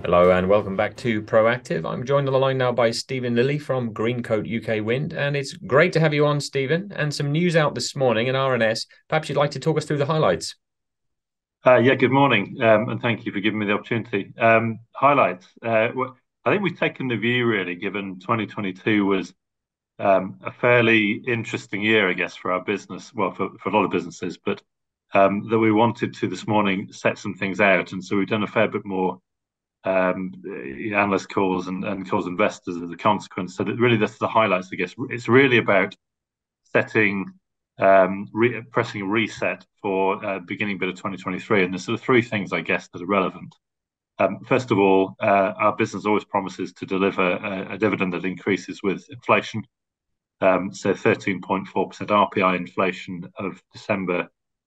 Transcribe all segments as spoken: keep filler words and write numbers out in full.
Hello and welcome back to Proactive. I'm joined on the line now by Stephen Lilly from Greencoat U K Wind, and it's great to have you on, Stephen. And some news out this morning in R N S. Perhaps you'd like to talk us through the highlights. Uh, yeah, good morning, um, and thank you for giving me the opportunity. Um, highlights. Uh, well, I think we've taken the view, really, given twenty twenty-two was um, a fairly interesting year, I guess, for our business, well, for, for a lot of businesses, but um, that we wanted to this morning set some things out. And so we've done a fair bit more um, analyst calls and, and calls investors as a consequence. So that really, that's the highlights, I guess. It's really about setting um, re- pressing a reset for uh, beginning bit of twenty twenty-three. And there's sort of three things, I guess, that are relevant. Um, first of all, uh, our business always promises to deliver a, a dividend that increases with inflation. Um, so thirteen point four percent R P I inflation of December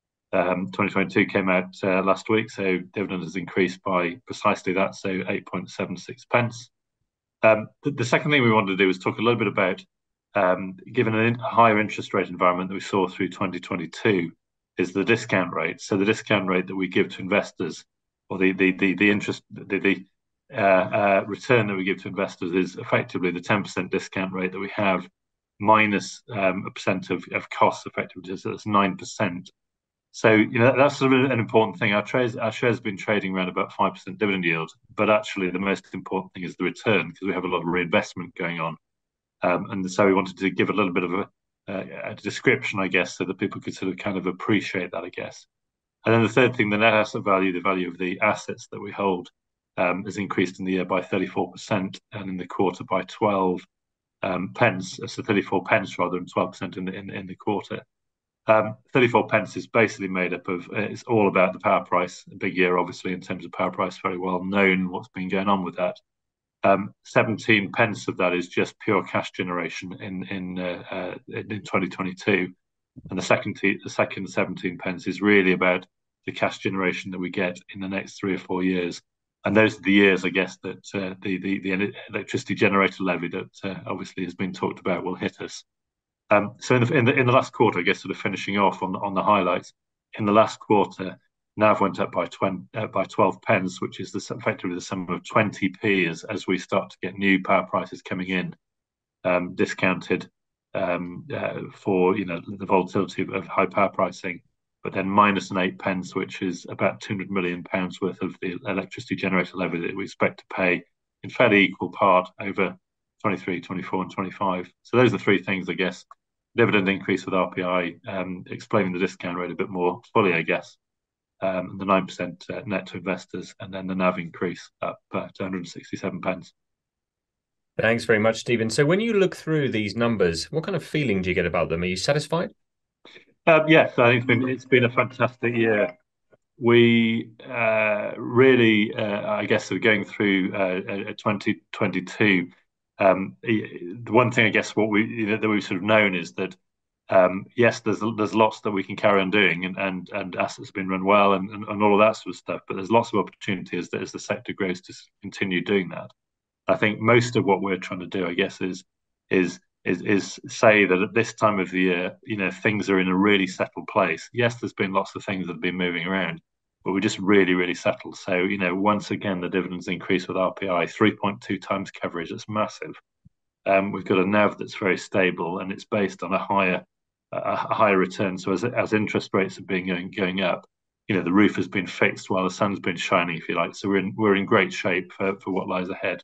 um, twenty twenty-two came out uh, last week. So dividend has increased by precisely that, so eight point seven six pence. Um, the, the second thing we wanted to do is talk a little bit about, um, given a higher interest rate environment that we saw through twenty twenty-two, is the discount rate. So the discount rate that we give to investors, or the the the, the interest, the, the uh, uh, return that we give to investors is effectively the ten percent discount rate that we have minus um, a percent of, of costs effectively. So that's nine percent. So, you know, that's sort of an important thing. Our trades, our shares have been trading around about five percent dividend yield, but actually the most important thing is the return because we have a lot of reinvestment going on. Um, and so we wanted to give a little bit of a, a, a description, I guess, so that people could sort of kind of appreciate that, I guess. And then the third thing, the net asset value, the value of the assets that we hold, um, has increased in the year by thirty-four percent and in the quarter by twelve um, pence, so thirty-four pence rather than twelve percent in the, in, in the quarter. Um, thirty-four pence is basically made up of, uh, it's all about the power price. A big year, obviously, in terms of power price, very well known what's been going on with that. Um, seventeen pence of that is just pure cash generation in in uh, uh, in twenty twenty-two, and the second the second seventeen pence is really about the cash generation that we get in the next three or four years. And those are the years, I guess, that uh, the, the the electricity generator levy that uh, obviously has been talked about will hit us. Um, so in the, in the in the last quarter, I guess, sort of finishing off on on the highlights. In the last quarter, N A V went up by twenty uh, by twelve pence, which is the, effectively the sum of twenty p as as we start to get new power prices coming in, um, discounted um, uh, for you know the volatility of, of high power pricing. But then minus an eight pence, which is about two hundred million pounds worth of the electricity generator levy that we expect to pay in fairly equal part over twenty-three, twenty-four, and twenty-five. So those are the three things, I guess. Dividend increase with R P I, um, explaining the discount rate a bit more fully, I guess. Um, the nine percent uh, net to investors, and then the N A V increase up uh, two hundred sixty-seven pence. Thanks very much, Stephen. So when you look through these numbers, what kind of feeling do you get about them? Are you satisfied? Um, yes, I think it's been it's been a fantastic year. We uh, really, uh, I guess, are going through uh, twenty twenty-two. Um, the one thing, I guess, what we you know, that we've sort of known is that um, yes, there's there's lots that we can carry on doing, and and, and assets have been run well, and, and, and all of that sort of stuff. But there's lots of opportunities that as the sector grows to continue doing that. I think most of what we're trying to do, I guess, is is is is say that at this time of the year, you know, things are in a really settled place. Yes, there's been lots of things that have been moving around, but we're just really, really settled. So, you know, once again, the dividends increase with R P I, three point two times coverage. That's massive. Um, we've got a N A V that's very stable, and it's based on a higher a higher return. So as as interest rates have been going going up, you know, the roof has been fixed while the sun's been shining, if you like. So we're in we're in great shape for for what lies ahead.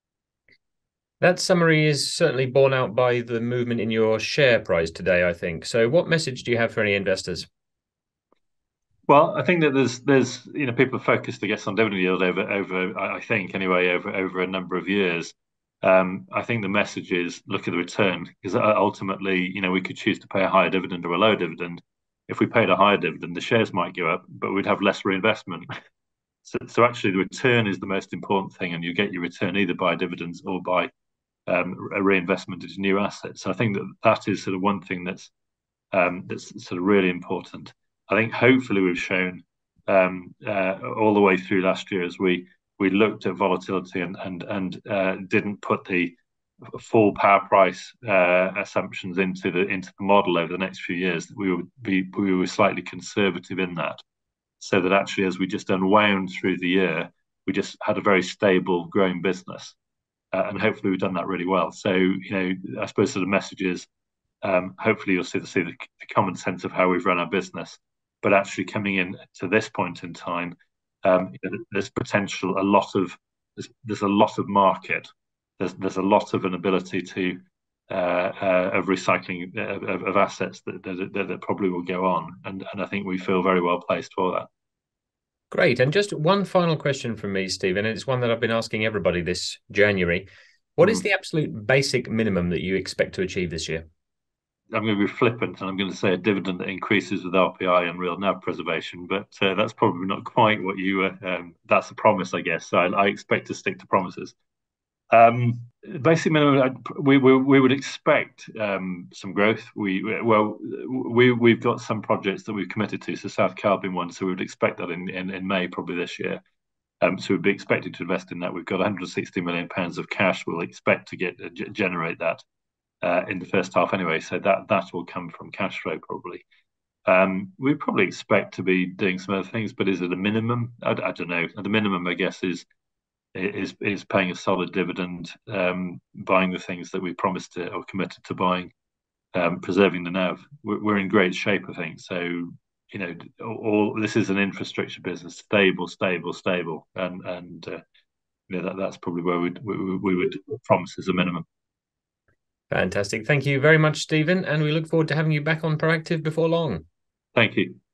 That summary is certainly borne out by the movement in your share price today, I think. So what message do you have for any investors? Well, I think that there's there's you know people are focused, I guess, on dividend yield over over I think anyway over over a number of years. Um, I think the message is look at the return because ultimately, you know, we could choose to pay a higher dividend or a lower dividend. If we paid a higher dividend, the shares might go up, but we'd have less reinvestment. So, so actually, the return is the most important thing, and you get your return either by dividends or by um, a reinvestment into new assets. So I think that that is sort of one thing that's um, that's sort of really important. I think hopefully we've shown um, uh, all the way through last year as we we looked at volatility and and and uh, didn't put the full power price uh, assumptions into the into the model over the next few years. That we would be we were slightly conservative in that, so that actually as we just unwound through the year, We just had a very stable, growing business, uh, and hopefully we've done that really well. So, you know, I suppose sort of message is, um, hopefully you'll see, the, see the, the common sense of how we've run our business. But actually coming in to this point in time, um, there's potential, a lot of there's, there's a lot of market. There's there's a lot of an ability to uh, uh, of recycling of, of assets that, that that probably will go on, and and I think we feel very well placed for that. Great. And just one final question from me, Stephen, and it's one that I've been asking everybody this January. What is Mm. the absolute basic minimum that you expect to achieve this year? I'm going to be flippant and I'm going to say a dividend that increases with R P I and real N A V preservation, but uh, that's probably not quite what you. Uh, um, that's a promise, I guess. So I, I expect to stick to promises. Um, basic minimum, we we, we would expect um, some growth. We well, we we've got some projects that we've committed to. So South Cal being one, so we would expect that in, in, in May probably this year. Um, so we'd be expecting to invest in that. We've got one hundred sixty million pounds of cash. We'll expect to get uh, generate that uh, in the first half anyway. So that that will come from cash flow probably. Um, we probably expect to be doing some other things, but is it a minimum? I, I don't know. The minimum, I guess, is is is paying a solid dividend, um, buying the things that we promised to or committed to buying, um, preserving the N A V. We're, we're in great shape, I think. So, you know, all this is an infrastructure business, stable, stable, stable, and and uh, you know that that's probably where we'd, we we would promise as a minimum. Fantastic. Thank you very much, Stephen. And we look forward to having you back on Proactive before long. Thank you.